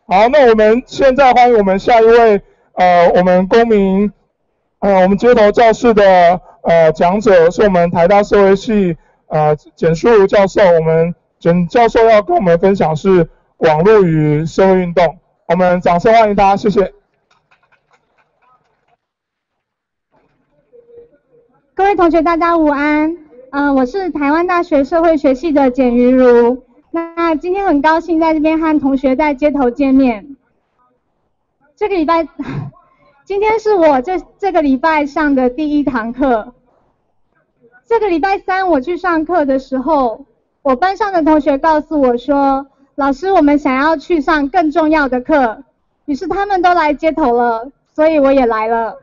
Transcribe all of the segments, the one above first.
好，那我们现在欢迎我们下一位，我们公民，我们街头教室的讲者是我们台大社会系简书如教授，我们简教授要跟我们分享是网络与社会运动，我们掌声欢迎他，谢谢。 各位同学，大家午安。我是台湾大学社会学系的简瑜如。那今天很高兴在这边和同学在街头见面。这个礼拜，今天是我这个礼拜上的第一堂课。这个礼拜三我去上课的时候，我班上的同学告诉我说，老师，我们想要去上更重要的课，于是他们都来街头了，所以我也来了。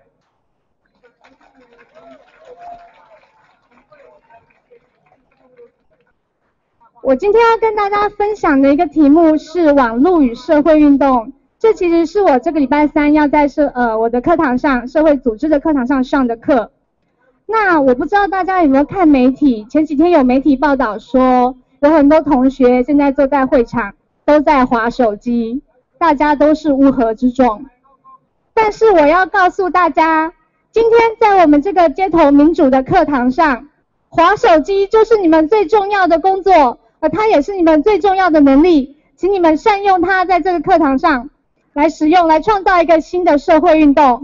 我今天要跟大家分享的一个题目是网络与社会运动，这其实是我这个礼拜三要在我的课堂上，社会组织的课堂上上的课。那我不知道大家有没有看媒体，前几天有媒体报道说，有很多同学现在坐在会场都在滑手机，大家都是乌合之众。但是我要告诉大家，今天在我们这个街头民主的课堂上，滑手机就是你们最重要的工作，而它也是你们最重要的能力，请你们善用它，在这个课堂上来使用，来创造一个新的社会运动。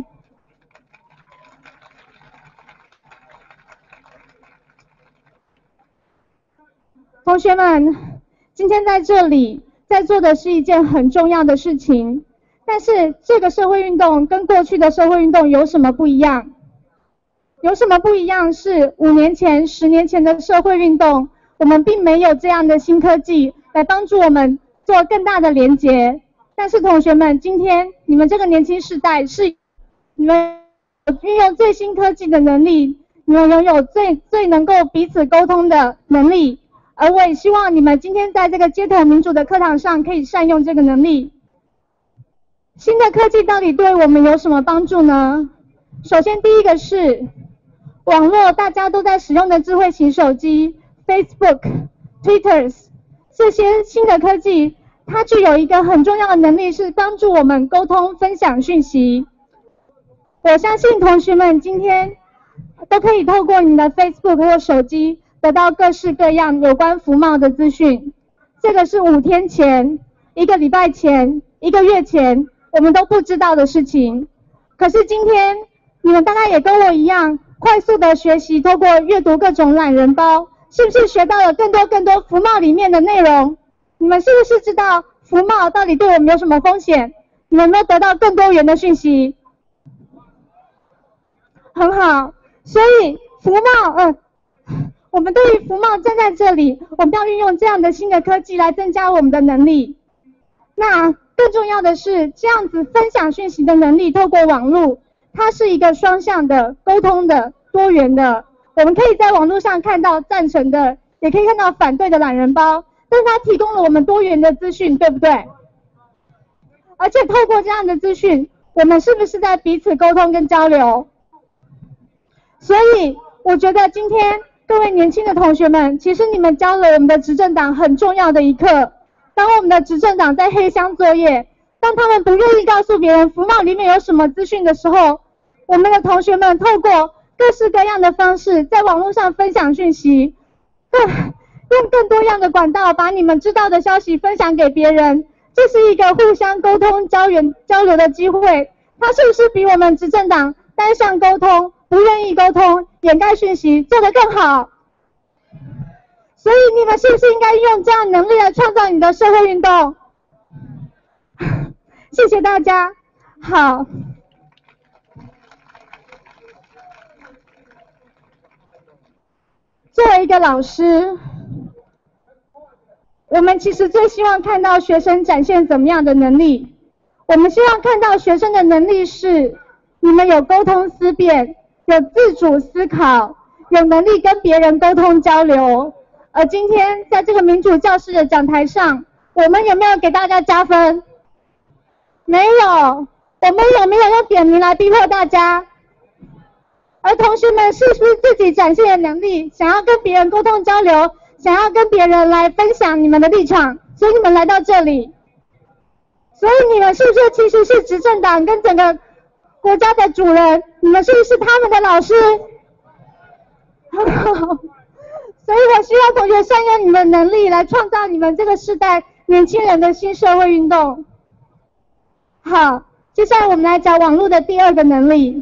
同学们，今天在这里在做的是一件很重要的事情，但是这个社会运动跟过去的社会运动有什么不一样？有什么不一样是5年前、10年前的社会运动，我们并没有这样的新科技来帮助我们做更大的连结。但是同学们，今天你们这个年轻世代是你们运用最新科技的能力，你们拥有最能够彼此沟通的能力，而我也希望你们今天在这个街头民主的课堂上可以善用这个能力。新的科技到底对我们有什么帮助呢？首先第一个是网络，大家都在使用的智慧型手机 Facebook、Twitter 这些新的科技，它具有一个很重要的能力，是帮助我们沟通分享讯息。我相信同学们今天都可以透过你的 Facebook 或手机得到各式各样有关服贸的资讯。这个是5天前、1个礼拜前、1个月前我们都不知道的事情。可是今天你们大概也跟我一样，快速的学习，透过阅读各种懒人包，是不是学到了更多服贸里面的内容？你们是不是知道服贸到底对我们有什么风险？你们有没有得到更多元的讯息？很好，所以服贸，我们对于服贸站在这里，我们要运用这样的新的科技来增加我们的能力。那更重要的是，这样子分享讯息的能力，透过网络，它是一个双向的、沟通的、多元的。我们可以在网络上看到赞成的，也可以看到反对的懒人包，但是它提供了我们多元的资讯，对不对？而且透过这样的资讯，我们是不是在彼此沟通跟交流？所以我觉得今天各位年轻的同学们，其实你们教了我们的执政党很重要的一课。当我们的执政党在黑箱作业，当他们不愿意告诉别人服贸里面有什么资讯的时候，我们的同学们透过各式各样的方式在网络上分享讯息，用更多样的管道把你们知道的消息分享给别人，这是一个互相沟通交流的机会。它是不是比我们执政党单向沟通、不愿意沟通、掩盖讯息做得更好？所以你们是不是应该用这样能力来创造你的社会运动？谢谢大家。好，作为一个老师，我们其实最希望看到学生展现怎么样的能力？我们希望看到学生的能力是，你们有沟通思辨，有自主思考，有能力跟别人沟通交流。而今天在这个民主教室的讲台上，我们有没有给大家加分？没有。我们有没有用点名来逼迫大家？而同学们是不是自己展现的能力，想要跟别人沟通交流，想要跟别人来分享你们的立场，所以你们来到这里。 所以你们是不是其实是执政党跟整个国家的主人？你们是不是他们的老师？所以我希望同学善用你们的能力来创造你们这个世代年轻人的新社会运动。好，接下来我们来讲网络的第二个能力。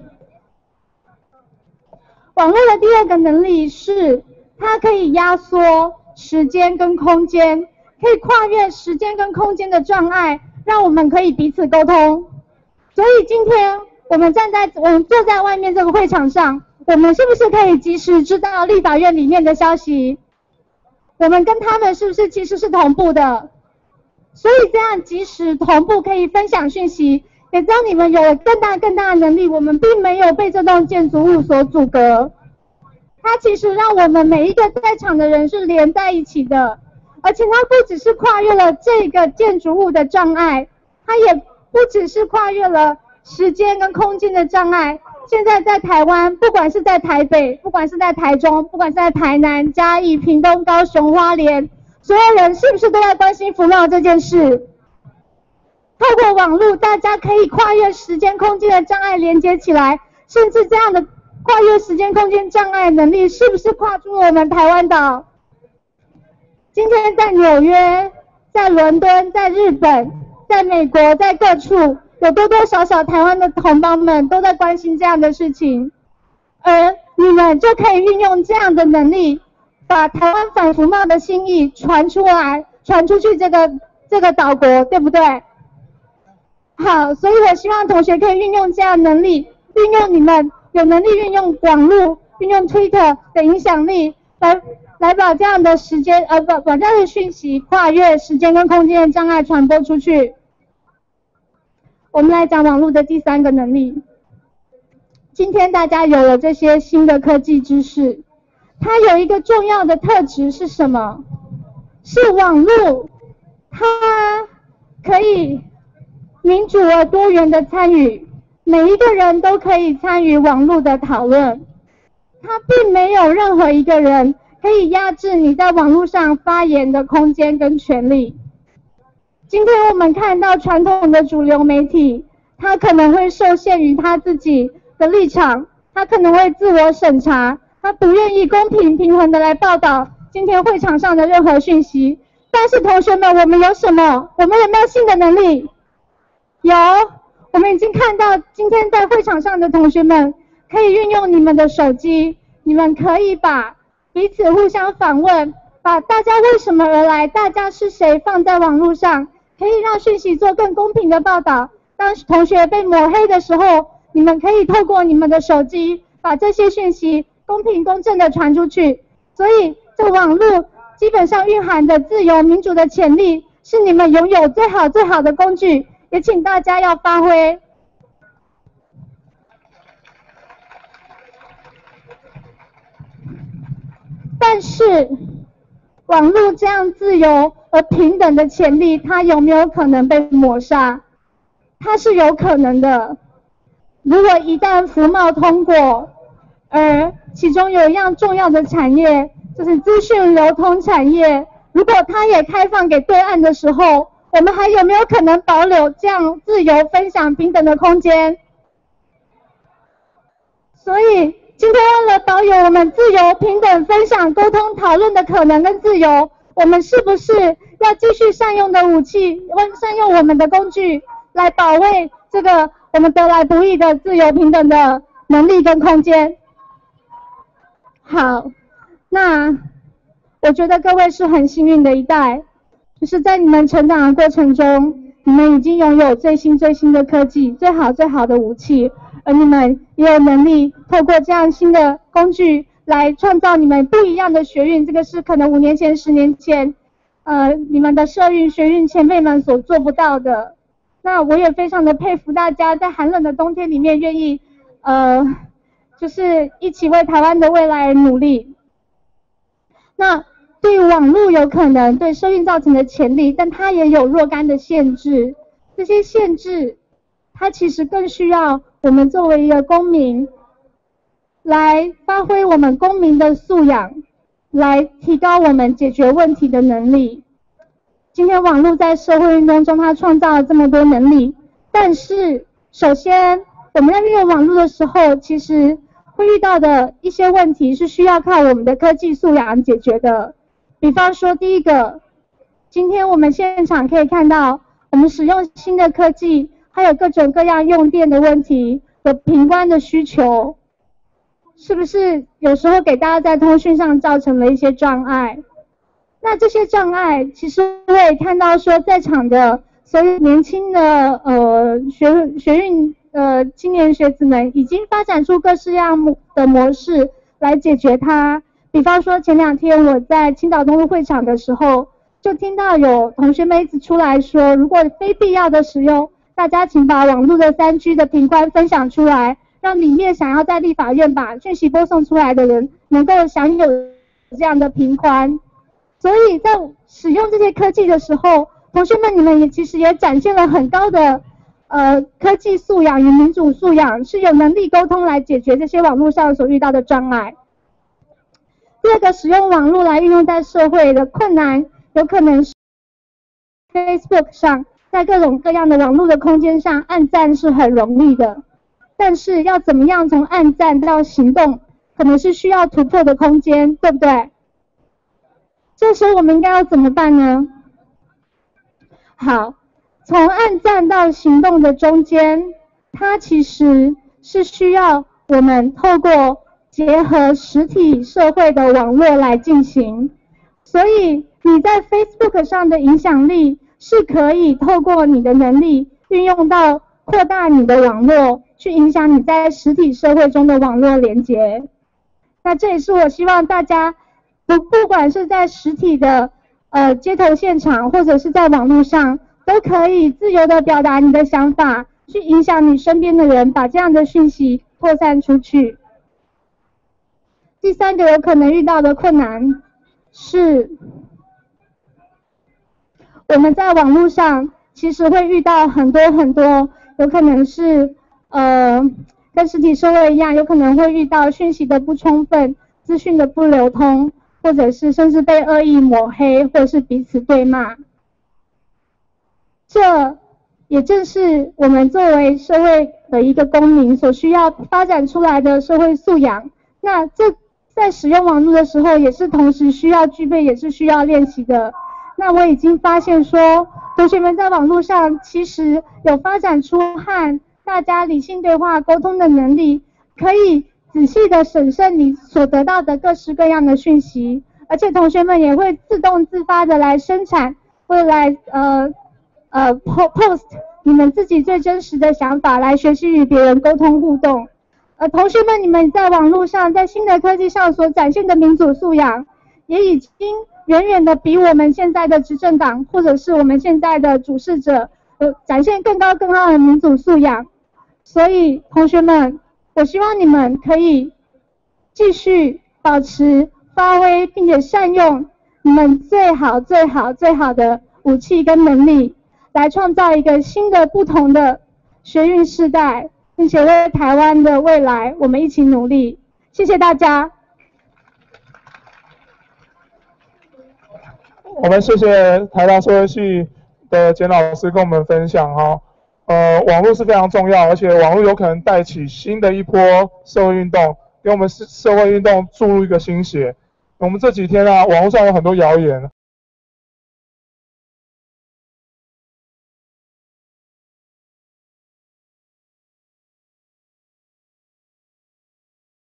网络的第二个能力是它可以压缩时间跟空间，可以跨越时间跟空间的障碍，让我们可以彼此沟通。所以今天我们坐在外面这个会场上，我们是不是可以及时知道立法院里面的消息？我们跟他们是不是其实是同步的？所以这样及时同步可以分享讯息，也让你们有了更大的能力。我们并没有被这栋建筑物所阻隔，它其实让我们每一个在场的人是连在一起的，而且它不只是跨越了这个建筑物的障碍，它也不只是跨越了时间跟空间的障碍。现在在台湾，不管是在台北，不管是在台中，不管是在台南、嘉义、屏东、高雄、花莲，所有人是不是都在关心服贸这件事？透过网络，大家可以跨越时间空间的障碍连接起来，甚至这样的跨越时间空间障碍能力是不是跨出了我们台湾岛？今天在纽约、在伦敦、在日本、在美国、在各处，有多多少少台湾的同胞们都在关心这样的事情，而你们就可以运用这样的能力，把台湾反服贸的心意传出来，传出去这个岛国，对不对？好，所以我希望同学可以运用这样的能力，运用你们有能力运用网络、运用 Twitter 的影响力，来把这样的把这样的讯息跨越时间跟空间的障碍传播出去。我们来讲网络的第三个能力。今天大家有了这些新的科技知识，它有一个重要的特质是什么？是网络，它可以民主而多元的参与，每一个人都可以参与网络的讨论。它并没有任何一个人可以压制你在网络上发言的空间跟权利。今天我们看到传统的主流媒体，它可能会受限于它自己的立场，它可能会自我审查，它不愿意公平平衡的来报道今天会场上的任何讯息。但是同学们，我们有什么？我们有没有新的能力？有，我们已经看到今天在会场上的同学们可以运用你们的手机，你们可以把彼此互相访问，把大家为什么而来，大家是谁放在网络上，可以让讯息做更公平的报道。当同学被抹黑的时候，你们可以透过你们的手机把这些讯息公平公正的传出去。所以这网络基本上蕴含的自由民主的潜力，是你们拥有最好的工具，也请大家要发挥。但是网络这样自由而平等的潜力，它有没有可能被抹杀？它是有可能的。如果一旦服贸通过，而其中有一样重要的产业就是资讯流通产业，如果它也开放给对岸的时候，我们还有没有可能保留这样自由分享平等的空间？所以今天为了保有我们自由、平等、分享、沟通、讨论的可能跟自由，我们是不是要继续善用的武器，善用我们的工具，来保卫这个我们得来不易的自由平等的能力跟空间？好，那我觉得各位是很幸运的一代，就是在你们成长的过程中，你们已经拥有最新的科技，最好的武器，而你们也有能力透过这样新的工具来创造你们不一样的学运。这个是可能5年前、10年前你们的社运、学运前辈们所做不到的。那我也非常的佩服大家在寒冷的冬天里面愿意就是一起为台湾的未来而努力。那对于网络有可能对社运造成的潜力，但它也有若干的限制。这些限制它其实更需要我们作为一个公民来发挥我们公民的素养，来提高我们解决问题的能力。 今天网络在社会运动中它创造了这么多能力，但是首先我们在运用网络的时候，其实会遇到的一些问题是需要靠我们的科技素养解决的。比方说第一个，今天我们现场可以看到，我们使用新的科技，还有各种各样用电的问题，有频宽的需求，是不是有时候给大家在通讯上造成了一些障碍？那这些障碍，其实我也看到说，在场的所有年轻的学运青年学子们，已经发展出各式样的模式来解决它。比方说前2天我在青岛东路会场的时候，就听到有同学们一直出来说，如果非必要的使用，大家请把网络的3G 的频宽分享出来，让里面想要在立法院把讯息播送出来的人能够享有这样的频宽。所以在使用这些科技的时候，同学们你们其实也展现了很高的科技素养与民主素养，是有能力沟通来解决这些网络上所遇到的障碍。第二个，使用网络来运用在社会的困难，有可能是 Facebook 上，在各种各样的网络的空间上，按赞是很容易的，但是要怎么样从按赞到行动，可能是需要突破的空间，对不对？这时候我们应该要怎么办呢？好，从按赞到行动的中间，它其实是需要我们透过结合实体社会的网络来进行。所以你在 Facebook 上的影响力是可以透过你的能力运用到扩大你的网络，去影响你在实体社会中的网络连结。那这也是我希望大家不管是在实体的街头现场，或者是在网络上，都可以自由的表达你的想法，去影响你身边的人，把这样的讯息扩散出去。第三个有可能遇到的困难是，我们在网络上其实会遇到很多有可能是跟实体社会一样，有可能会遇到讯息的不充分，资讯的不流通，或者是甚至被恶意抹黑，或者是彼此对骂。这也正是我们作为社会的一个公民所需要发展出来的社会素养。那这在使用网络的时候，也是同时需要具备，也是需要练习的。那我已经发现说，同学们在网络上其实有发展出和大家理性对话沟通的能力，可以仔细的审慎你所得到的各式各样的讯息，而且同学们也会自动自发的来生产，或者来post 你们自己最真实的想法，来学习与别人沟通互动。同学们，你们在网络上，在新的科技上所展现的民主素养，也已经远远的比我们现在的执政党，或者是我们现在的主事者，展现更高的民主素养。所以，同学们，我希望你们可以继续保持发挥，并且善用你们最好的武器跟能力，来创造一个新的不同的学运世代，并且为台湾的未来我们一起努力。谢谢大家。 我们谢谢台大社会系的简老师跟我们分享哈。网络是非常重要，而且网络有可能带起新的一波社会运动，给我们社会运动注入一个新血。我们这几天啊，网络上有很多谣言，